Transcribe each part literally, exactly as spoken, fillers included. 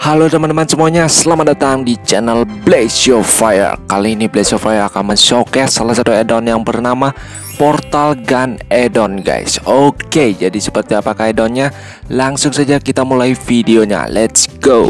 Halo teman-teman semuanya, selamat datang di channel Blaze Your Fire. Kali ini Blaze Your Fire akan men-showcase salah satu add-on yang bernama Portal Gun Add-on guys. Oke, jadi seperti apakah add-onnya? Langsung saja kita mulai videonya, let's go.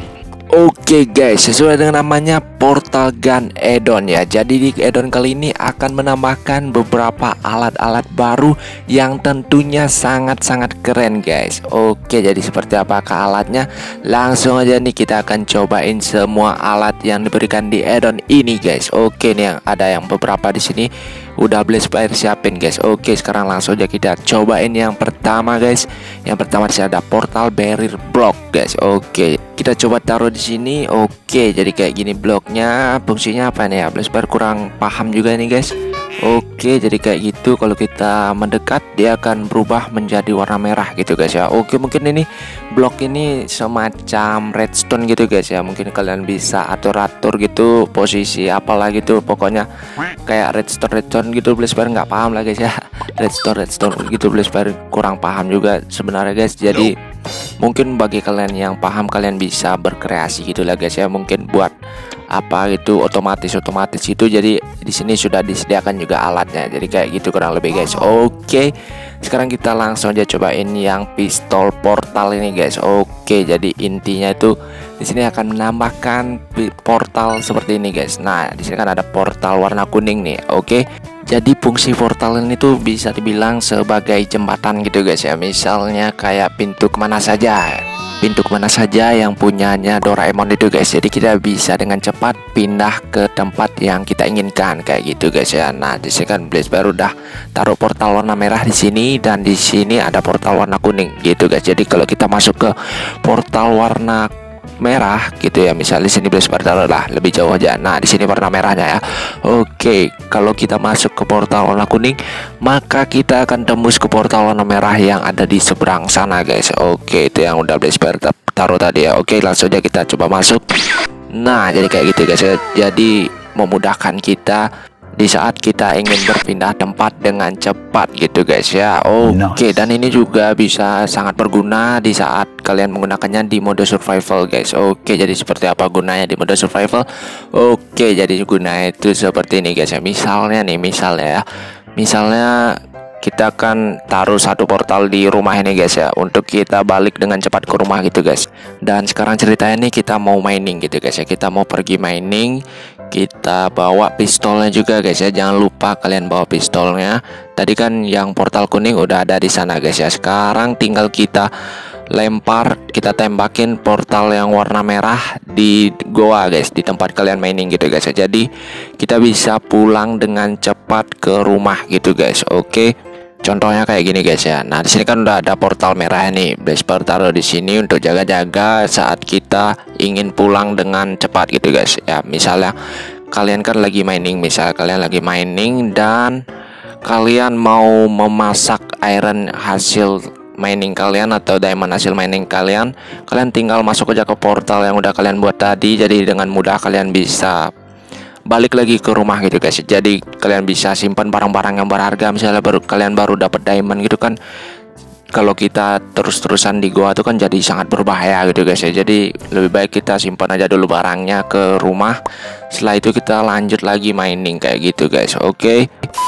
Oke guys, sesuai dengan namanya Portal Gun Add-on ya. Jadi di add-on kali ini akan menambahkan beberapa alat-alat baru yang tentunya sangat-sangat keren guys. Oke, jadi seperti apakah alatnya? Langsung aja nih kita akan cobain semua alat yang diberikan di add-on ini guys. Oke nih, yang ada yang beberapa di sini udah Blaze Fire siapin guys. Oke, sekarang langsung aja kita cobain yang pertama guys. Yang pertama di sini ada Portal Barrier Block guys. Oke, kita coba taruh di sini. Oke, jadi kayak gini bloknya. Fungsinya apa nih ya? Blaze Fire kurang paham juga nih guys. Oke, jadi kayak gitu. Kalau kita mendekat, dia akan berubah menjadi warna merah gitu guys ya. Oke, mungkin ini blok ini semacam redstone gitu guys ya. Mungkin kalian bisa atur-atur gitu posisi apalah gitu. Pokoknya kayak redstone redstone gitu. Blaze Fire nggak paham lah guys ya. Redstone redstone gitu. Blaze Fire kurang paham juga sebenarnya guys. Jadi mungkin bagi kalian yang paham, kalian bisa berkreasi gitu lah guys ya. Mungkin buat apa gitu otomatis otomatis itu. Jadi di sini sudah disediakan juga alatnya. Jadi kayak gitu kurang lebih guys. Oke, sekarang kita langsung aja cobain yang pistol portal ini guys. Oke, jadi intinya itu di sini akan menambahkan portal seperti ini guys. Nah, di sini kan ada portal warna kuning nih. Oke, jadi fungsi portal ini tuh bisa dibilang sebagai jembatan gitu guys ya. Misalnya kayak pintu kemana saja, pintu kemana saja yang punyanya Doraemon itu guys. Jadi kita bisa dengan cepat pindah ke tempat yang kita inginkan kayak gitu guys ya. Nah, di sini kan Blaze Fire udah taruh portal warna merah di sini, dan di sini ada portal warna kuning gitu guys. Jadi kalau kita masuk ke portal warna merah gitu ya, misalnya di sini Blaze Fire taruh lah lebih jauh aja. Nah, di sini warna merahnya ya. Oke, kalau kita masuk ke portal warna kuning, maka kita akan tembus ke portal warna merah yang ada di seberang sana guys. Oke, itu yang udah Blaze Fire taruh tadi ya. Oke, langsung aja kita coba masuk. Nah, jadi kayak gitu guys. Jadi memudahkan kita di saat kita ingin berpindah tempat dengan cepat gitu guys ya. Oke, nice. Dan ini juga bisa sangat berguna di saat kalian menggunakannya di mode survival guys. Oke, jadi seperti apa gunanya di mode survival? Oke, jadi gunanya itu seperti ini guys ya. Misalnya nih, misalnya ya, misalnya kita akan taruh satu portal di rumah ini guys ya, untuk kita balik dengan cepat ke rumah gitu guys. Dan sekarang ceritanya nih, kita mau mining gitu guys ya. Kita mau pergi mining, kita bawa pistolnya juga guys ya. Jangan lupa kalian bawa pistolnya. Tadi kan yang portal kuning udah ada di sana guys ya. Sekarang tinggal kita lempar, kita tembakin portal yang warna merah di goa guys, di tempat kalian mining gitu guys ya. Jadi kita bisa pulang dengan cepat ke rumah gitu guys. Oke, contohnya kayak gini guys ya. Nah, di sini kan udah ada portal merah nih. Blaze Fire taruh di sini untuk jaga-jaga saat kita ingin pulang dengan cepat gitu guys ya. Misalnya kalian kan lagi mining, misalnya kalian lagi mining dan kalian mau memasak iron hasil mining kalian atau diamond hasil mining kalian, kalian tinggal masuk aja ke portal yang udah kalian buat tadi. Jadi dengan mudah kalian bisa balik lagi ke rumah gitu guys. Jadi kalian bisa simpan barang-barang yang berharga. Misalnya baru kalian baru dapat diamond gitu kan, kalau kita terus-terusan di goa tuh kan jadi sangat berbahaya gitu guys ya. Jadi lebih baik kita simpan aja dulu barangnya ke rumah. Setelah itu kita lanjut lagi mining kayak gitu guys. Oke,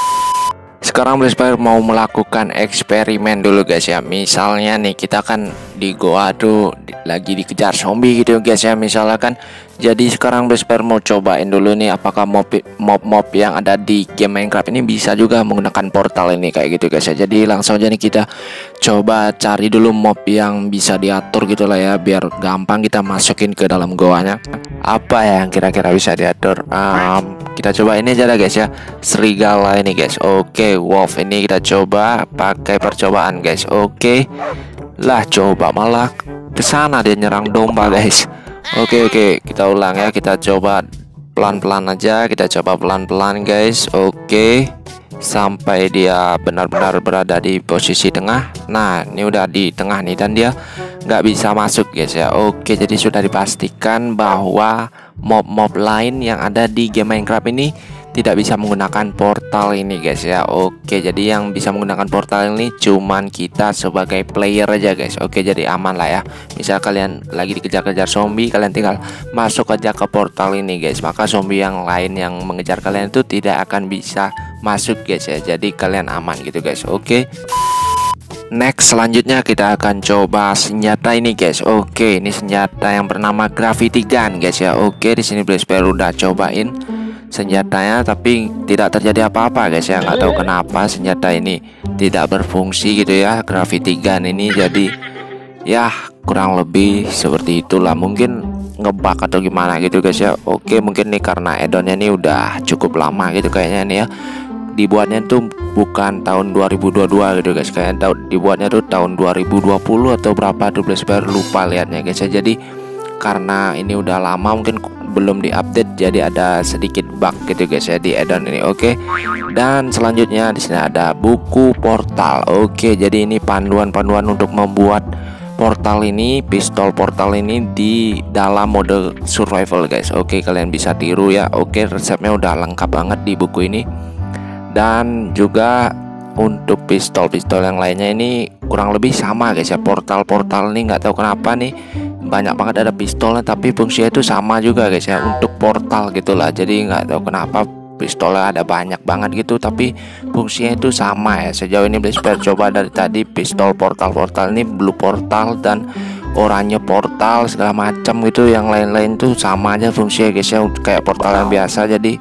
sekarang Blaze Fire mau melakukan eksperimen dulu guys ya. Misalnya nih, kita kan di goa tuh lagi dikejar zombie gitu guys ya, misalnya kan. Jadi sekarang Blaze Fire mau cobain dulu nih, apakah mob-mob yang ada di game Minecraft ini bisa juga menggunakan portal ini kayak gitu guys ya. Jadi langsung aja nih kita coba cari dulu mob yang bisa diatur gitu lah ya, biar gampang kita masukin ke dalam goanya. Apa yang kira-kira bisa diatur? Um, kita coba ini aja lah guys ya, serigala ini guys. Oke, wolf ini kita coba pakai percobaan guys. Oke lah, coba malah kesana dia nyerang domba guys. Oke oke, kita ulang ya. Kita coba pelan-pelan aja. Kita coba pelan-pelan guys. Oke, sampai dia benar-benar berada di posisi tengah. Nah, ini udah di tengah nih, dan dia nggak bisa masuk guys ya. Oke, jadi sudah dipastikan bahwa mob-mob lain yang ada di game Minecraft ini tidak bisa menggunakan portal ini guys ya. Oke, jadi yang bisa menggunakan portal ini cuman kita sebagai player aja guys. Oke, jadi aman lah ya. Misal kalian lagi dikejar-kejar zombie, kalian tinggal masuk aja ke portal ini guys, maka zombie yang lain yang mengejar kalian itu tidak akan bisa masuk guys ya. Jadi kalian aman gitu guys. Oke, next selanjutnya kita akan coba senjata ini guys. Oke, ini senjata yang bernama Gravity Gun guys ya. Oke, di sini Blazbear udah cobain senjatanya tapi tidak terjadi apa-apa guys ya. Nggak tahu kenapa senjata ini tidak berfungsi gitu ya, Gravity Gun ini. Jadi ya kurang lebih seperti itulah, mungkin ngebug atau gimana gitu guys ya. Oke, mungkin nih karena addonnya nih udah cukup lama gitu kayaknya nih ya. Dibuatnya tuh bukan tahun dua ribu dua puluh dua gitu guys, kayaknya dibuatnya tuh tahun dua ribu dua puluh atau berapa tuh Blazbear lupa liatnya guys ya. Jadi karena ini udah lama mungkin belum diupdate, jadi ada sedikit bug gitu guys ya di addon ini. Oke, dan selanjutnya di sini ada buku portal. Oke, jadi ini panduan-panduan untuk membuat portal ini, pistol portal ini di dalam mode survival guys. Oke, kalian bisa tiru ya. Oke, resepnya udah lengkap banget di buku ini. Dan juga untuk pistol-pistol yang lainnya ini kurang lebih sama guys ya. Portal-portal ini nggak tahu kenapa nih banyak banget ada pistolnya tapi fungsinya itu sama juga guys ya untuk portal gitulah. Jadi nggak tahu kenapa pistolnya ada banyak banget gitu tapi fungsinya itu sama ya. Sejauh ini Blazbear coba dari tadi pistol portal-portal ini, blue portal dan oranye portal segala macam gitu, yang lain-lain tuh sama aja fungsinya guys ya, kayak portal yang biasa. Jadi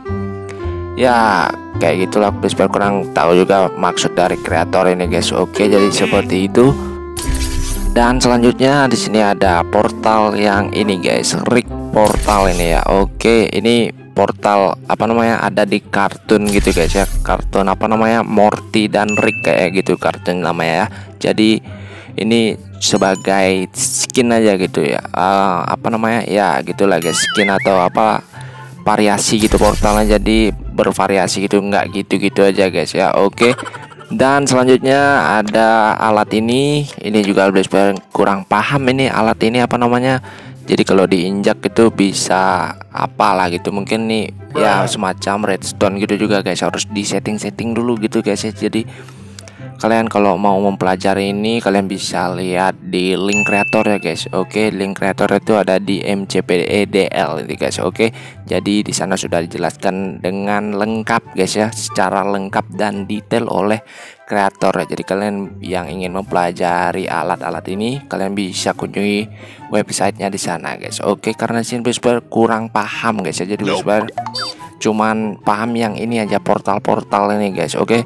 ya kayak gitulah, Blazbear kurang tahu juga maksud dari kreator ini guys. Oke, jadi seperti itu. Dan selanjutnya di sini ada portal yang ini guys, Rick portal ini ya. Oke, ini portal apa namanya ada di kartun gitu guys ya, kartun apa namanya Morty dan Rick kayak gitu kartun namanya ya. Jadi ini sebagai skin aja gitu ya, uh, apa namanya ya gitulah guys, skin atau apa variasi gitu portalnya, jadi bervariasi gitu, nggak gitu-gitu aja guys ya. Oke, dan selanjutnya ada alat ini. Ini juga Blazbear kurang paham ini alat ini apa namanya. Jadi kalau diinjak itu bisa apalah gitu, mungkin nih ya semacam redstone gitu juga guys, harus di setting-setting dulu gitu guys ya. Jadi kalian kalau mau mempelajari ini kalian bisa lihat di link kreator ya guys. Oke, link kreator itu ada di M C P E D L ini guys. Oke, jadi di sana sudah dijelaskan dengan lengkap guys ya, secara lengkap dan detail oleh kreator. Jadi kalian yang ingin mempelajari alat-alat ini kalian bisa kunjungi websitenya di sana guys. Oke, karena sini Blazbear kurang paham guys ya, jadi Blazbear cuman paham yang ini aja, portal-portal ini guys. Oke.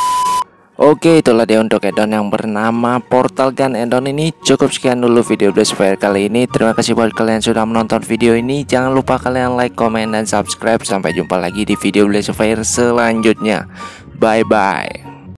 Oke, itulah dia untuk addon yang bernama Portal Gun addon ini. Cukup sekian dulu video Blazbear kali ini. Terima kasih buat kalian sudah menonton video ini. Jangan lupa kalian like, komen, dan subscribe. Sampai jumpa lagi di video Blazbear selanjutnya. Bye bye.